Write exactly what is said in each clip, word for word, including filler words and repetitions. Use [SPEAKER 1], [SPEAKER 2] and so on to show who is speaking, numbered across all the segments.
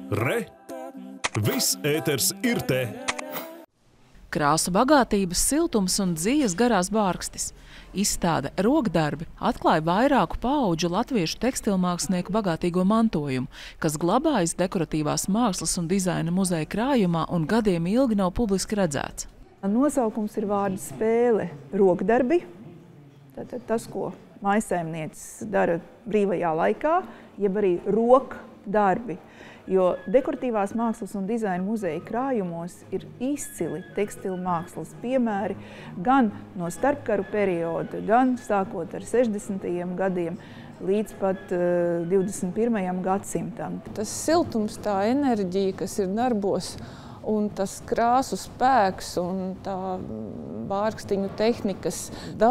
[SPEAKER 1] Re! Viss ēters ir te!
[SPEAKER 2] Krāsu bagātības, siltums un dzīves garās bārkstis. Izstāde Rokdarbi atklāja vairāku paudžu latviešu tekstilmākslinieku bagātīgo mantojumu, kas glabājas dekoratīvās mākslas un dizaina muzeja krājumā un gadiem ilgi nav publiski redzēts.
[SPEAKER 3] Nosaukums ir vārdu spēle rokdarbi. Tātad tas, ko mājsaimnieces dara brīvajā laikā, jeb arī rokdarbi. Jo dekoratīvās mākslas un dizaina muzeja krājumos ir izcili tekstilu mākslas piemēri gan no starpkaru perioda, gan sākot ar sešdesmitajiem gadiem līdz pat uh, divdesmit pirmajam gadsimtam.
[SPEAKER 4] Tas siltums, tā enerģija, kas ir darbos, un tas krāsu spēks un tā bārkstiņu tehnikas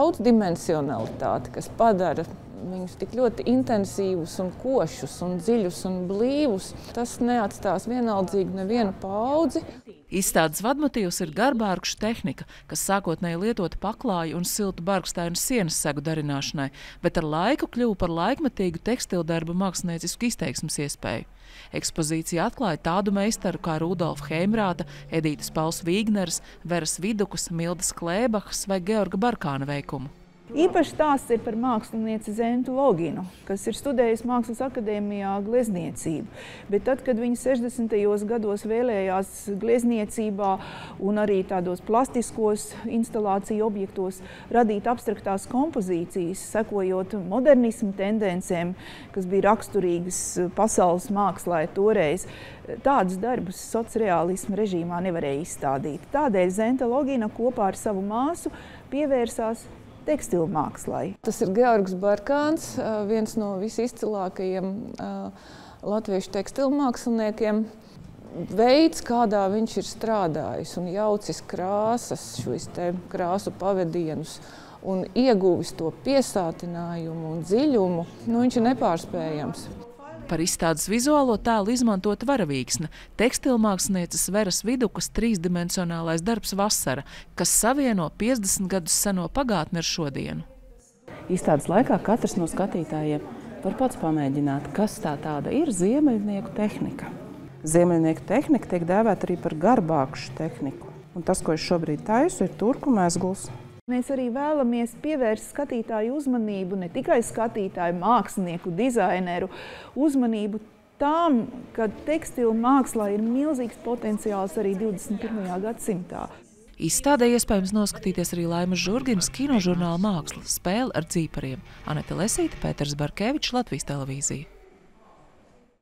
[SPEAKER 4] daudzdimensionalitāte, kas padara viņus tik ļoti intensīvus un košus un dziļus un blīvus, tas neatstās vienaldzīgi nevienu paudzi.
[SPEAKER 2] Izstādes vadmotīvs ir garbārkšu tehnika, kas sākotnēji lietota paklāju un siltu barkstainu sienas segu darināšanai, bet ar laiku kļuva par laikmetīgu tekstildarbu māksliniecisku izteiksmes iespēju. Ekspozīcija atklāja tādu meistaru kā Rudolfa Heimrāta, Edītas Pauls Vīgneres, Veras Vidukas, Mildas Klēbahas vai Georga Barkāna veikumu.
[SPEAKER 3] Īpaši stāsts ir par mākslinieci Zentu Loginu, kas ir studējusi Mākslas akadēmijā glezniecību. Bet tad, kad viņa sešdesmitajos gados vēlējās glezniecībā un arī tādos plastiskos instalāciju objektos radīt abstraktās kompozīcijas, sekojot modernismu tendencēm, kas bija raksturīgas pasaules mākslā toreiz, tādus darbus socreālisma režīmā nevarēja izstādīt. Tādēļ Zenta Logina kopā ar savu māsu pievērsās tekstilu mākslai.
[SPEAKER 4] Tas ir Georgs Barkāns, viens no visizcilākajiem latviešu tekstilu māksliniekiem. Veids, kādā viņš ir strādājis un jaucis krāsas, šos te krāsu pavedienus un ieguvis to piesātinājumu un dziļumu, nu, viņš ir nepārspējams.
[SPEAKER 2] Par izstādes vizuālo tēlu izmantot varavīksne, tekstilmākslinieces Veras Vidukas trīsdimensionālais darbs Vasara, kas savieno piecdesmit gadus seno pagātni ar šodienu.
[SPEAKER 5] Izstādes laikā katrs no skatītājiem var pats pamēģināt, kas tā tāda ir ziemeļnieku tehnika. Ziemeļnieku tehnika tiek dēvēta arī par garbākšu tehniku. Un tas, ko es šobrīd taisu, ir turku mezgls.
[SPEAKER 3] Mēs arī vēlamies pievērst skatītāju uzmanību, ne tikai skatītāju, mākslinieku, dizaineru uzmanību tām, ka tekstilu mākslā ir milzīgs potenciāls arī divdesmit pirmajā gadsimtā.
[SPEAKER 2] Izstādē iespējams noskatīties arī Laimas Žurginas kinožurnāla Māksla – spēle ar dzīpariem. Anete Lesīte, Pēters Barkevičs, Latvijas televīzija.